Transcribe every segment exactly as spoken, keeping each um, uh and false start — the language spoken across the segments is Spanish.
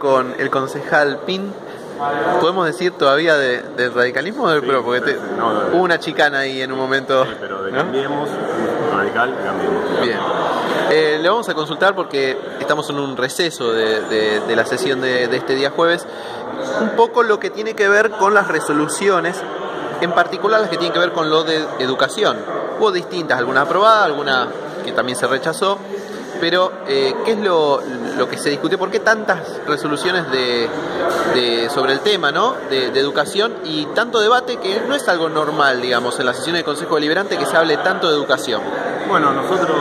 con el concejal Pin. ¿Podemos decir todavía de, del radicalismo o del sí, PRO? Porque te, no, no, hubo una chicana ahí en un momento. Sí, pero de ¿no? Cambiemos, radical, Cambiemos. Bien. Eh, le vamos a consultar porque estamos en un receso de, de, de la sesión de, de este día jueves. Un poco lo que tiene que ver con las resoluciones, en particular las que tienen que ver con lo de educación. Hubo distintas, alguna aprobada, alguna que también se rechazó. Pero, eh, ¿qué es lo, lo que se discutió? ¿Por qué tantas resoluciones de, de, sobre el tema, ¿no? de, de educación y tanto debate que no es algo normal, digamos, en la sesión del Consejo Deliberante que se hable tanto de educación? Bueno, nosotros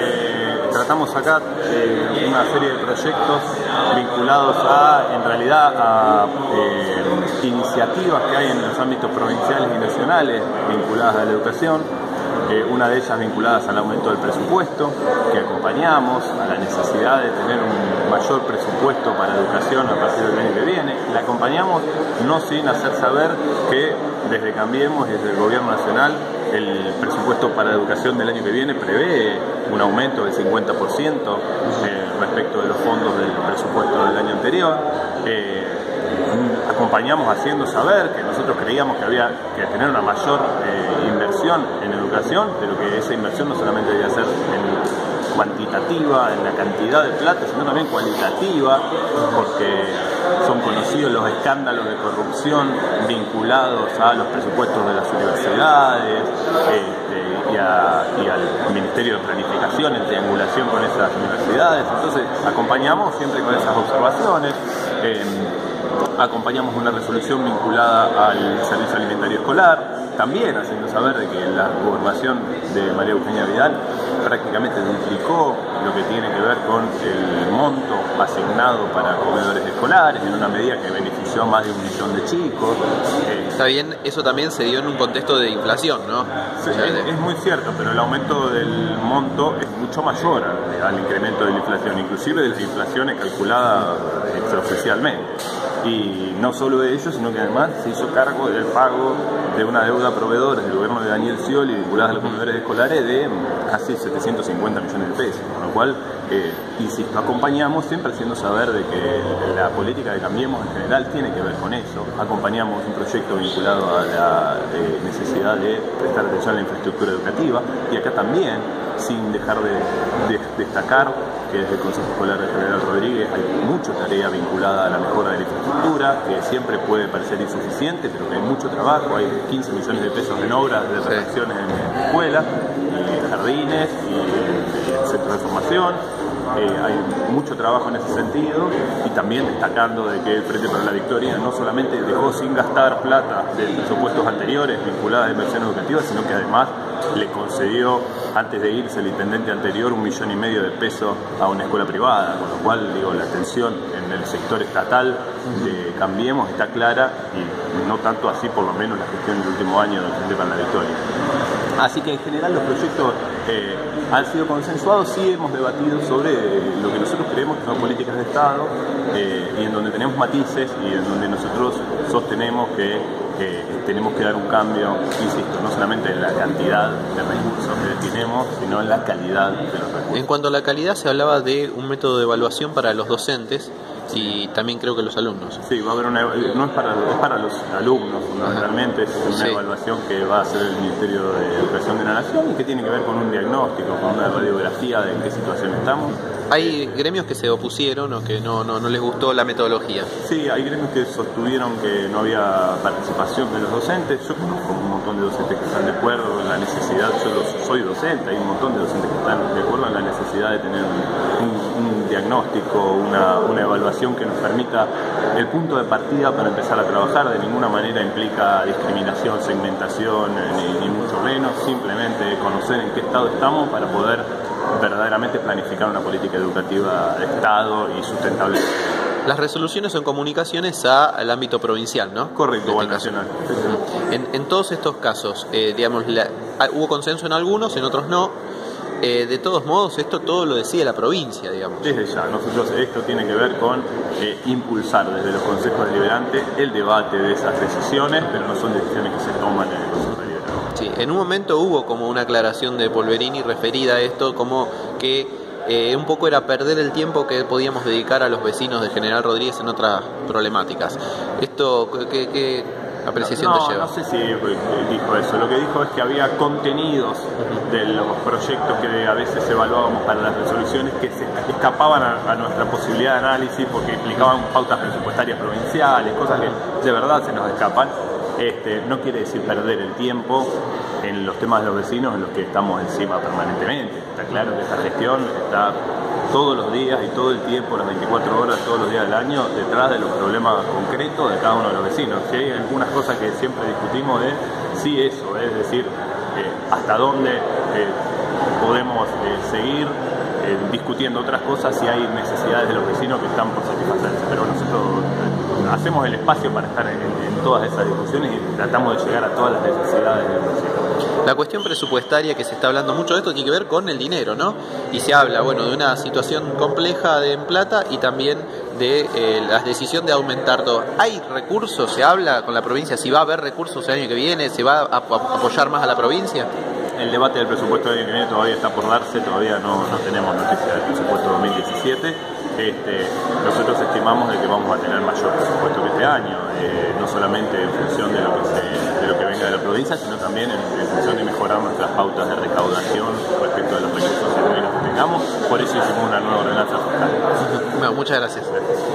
eh, tratamos acá eh, una serie de proyectos vinculados a, en realidad, a eh, iniciativas que hay en los ámbitos provinciales y nacionales vinculadas a la educación. Eh, una de ellas vinculadas al aumento del presupuesto, que acompañamos a la necesidad de tener un mayor presupuesto para educación a partir del año que viene. La acompañamos no sin hacer saber que desde Cambiemos y desde el Gobierno Nacional el presupuesto para educación del año que viene prevé un aumento del cincuenta por ciento eh, respecto de los fondos del presupuesto del año anterior. Eh, acompañamos haciendo saber que nosotros creíamos que había que tener una mayor eh, inversión en educación, pero que esa inversión no solamente debía ser en cuantitativa, en la cantidad de plata, sino también cualitativa, porque son conocidos los escándalos de corrupción vinculados a los presupuestos de las universidades este, y, a, y al Ministerio de Planificación en triangulación con esas universidades. Entonces acompañamos siempre con esas observaciones. Eh, acompañamos una resolución vinculada al servicio alimentario escolar, también haciendo saber de que la gobernación de María Eugenia Vidal prácticamente duplicó lo que tiene que ver con el monto asignado para comedores escolares en una medida que benefició a más de un millón de chicos. Eh, Está bien, eso también se dio en un contexto de inflación, ¿no? Sí, o sea, es, es muy cierto, pero el aumento del monto es mucho mayor al, al incremento de la inflación, inclusive de la inflación es calculada extraoficialmente. Y no solo de ello, sino que además se hizo cargo del pago de una deuda a proveedores del gobierno de Daniel Scioli vinculada a los comedores escolares de casi setecientos cincuenta millones de pesos, con lo cual, eh, insisto, acompañamos siempre haciendo saber de que la política de Cambiemos en general tiene que ver con eso. Acompañamos un proyecto vinculado a la eh, necesidad de prestar atención a la infraestructura educativa, y acá también, sin dejar de, de destacar que desde el Consejo Escolar de General Rodríguez hay mucha tarea vinculada a la mejora de la infraestructura, que siempre puede parecer insuficiente, pero que hay mucho trabajo, hay quince millones de pesos en obras de refacciones en escuelas, y jardines, y centros de formación. Eh, hay mucho trabajo en ese sentido, y también destacando de que el Frente para la Victoria no solamente dejó sin gastar plata de presupuestos anteriores vinculadas a inversión educativa, sino que además le concedió, antes de irse el intendente anterior, un millón y medio de pesos a una escuela privada, con lo cual, digo, la atención en el sector estatal de Cambiemos está clara, y no tanto así por lo menos la gestión del último año del Frente para la Victoria. Así que en general los proyectos eh, han sido consensuados. Sí hemos debatido sobre lo que nosotros creemos que son políticas de Estado, eh, y en donde tenemos matices y en donde nosotros sostenemos que eh, tenemos que dar un cambio, insisto, no solamente en la cantidad de recursos que tenemos, sino en la calidad de los recursos. En cuanto a la calidad, se hablaba de un método de evaluación para los docentes y también creo que los alumnos. Sí, va a haber una, no es para, es para los alumnos fundamentalmente, es una sí. evaluación que va a hacer el Ministerio de Educación de la Nación y que tiene que ver con un diagnóstico, con una radiografía de en qué situación estamos. Hay gremios que se opusieron o que no, no, no les gustó la metodología. Sí, hay gremios que sostuvieron que no había participación de los docentes. Yo conozco un montón de docentes que están de acuerdo en la necesidad, yo los, soy docente, hay un montón de docentes que están de acuerdo en la necesidad de tener un, un, un diagnóstico, una, una evaluación que nos permita el punto de partida para empezar a trabajar. De ninguna manera implica discriminación, segmentación, ni, ni mucho menos, simplemente conocer en qué estado estamos para poder verdaderamente planificar una política educativa de Estado y sustentable. Las resoluciones son comunicaciones a, al ámbito provincial, ¿no? Correcto, o este al nacional. En, en todos estos casos, eh, digamos, la, hubo consenso en algunos, en otros no. Eh, de todos modos, esto todo lo decide la provincia, digamos. Desde ya, nosotros esto tiene que ver con eh, impulsar desde los consejos deliberantes el debate de esas decisiones, pero no son decisiones que se toman en el Consejo Deliberante. Sí, en un momento hubo como una aclaración de Polverini referida a esto, como que eh, un poco era perder el tiempo que podíamos dedicar a los vecinos de General Rodríguez en otras problemáticas. Esto, ¿qué, qué apreciación no, te lleva? No sé si dijo eso. Lo que dijo es que había contenidos de los proyectos que a veces evaluábamos para las resoluciones que se escapaban a, a nuestra posibilidad de análisis porque implicaban pautas presupuestarias provinciales, cosas que de verdad se nos escapan. Este, no quiere decir perder el tiempo en los temas de los vecinos en los que estamos encima permanentemente. Está claro que esa gestión está todos los días y todo el tiempo, las veinticuatro horas, todos los días del año, detrás de los problemas concretos de cada uno de los vecinos. Si hay algunas cosas que siempre discutimos es sí eso, es decir, eh, hasta dónde eh, podemos eh, seguir eh, discutiendo otras cosas si hay necesidades de los vecinos que están por satisfacerse. Pero nosotros eh, hacemos el espacio para estar en, en todas esas discusiones y tratamos de llegar a todas las necesidades del vecino. La cuestión presupuestaria, que se está hablando mucho de esto, tiene que ver con el dinero, ¿no? Y se habla, bueno, de una situación compleja de en plata y también de eh, la decisión de aumentar todo. ¿Hay recursos? ¿Se habla con la provincia si va a haber recursos el año que viene? ¿Se va a, a apoyar más a la provincia? El debate del presupuesto del año que viene todavía está por darse, todavía no, no tenemos noticia del presupuesto dos mil diecisiete. Este, nosotros estimamos de que vamos a tener mayor presupuesto que este año, eh, no solamente en función de lo que se, de lo que venga de la provincia, sino también en, en función de mejorar nuestras pautas de recaudación respecto de los recursos y que tengamos. Por eso hicimos una nueva ordenanza fiscal. Bueno, muchas gracias.